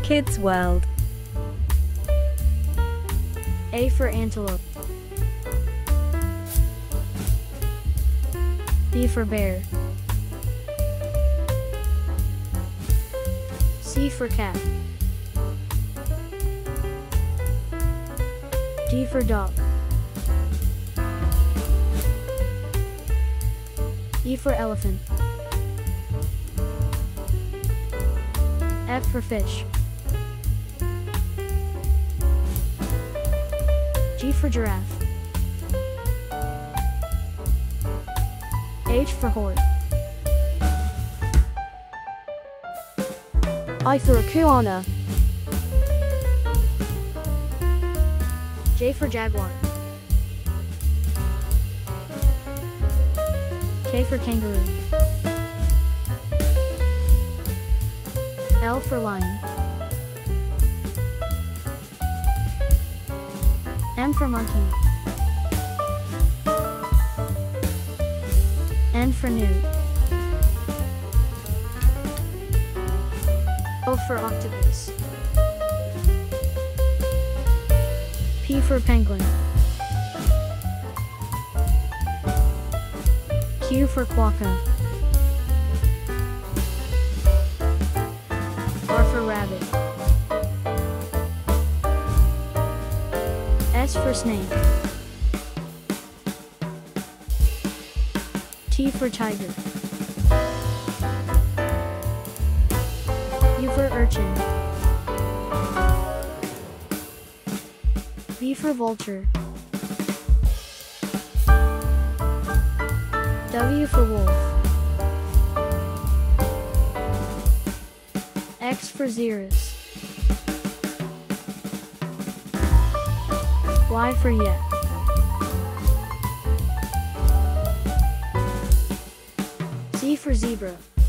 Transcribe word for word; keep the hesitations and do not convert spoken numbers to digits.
Kids World. A for antelope. B for bear. C for cat. D for dog. E for elephant. F for fish. G for giraffe. H for horse. I for iguana. J for jaguar. K for kangaroo. L for lion. M for monkey. N for newt. O for octopus. P for penguin. Q for quokka. R for rabbit. S for snake. T for tiger. U for urchin. V for vulture. W for wolf. X for xerus. Y for yak. Z for zebra.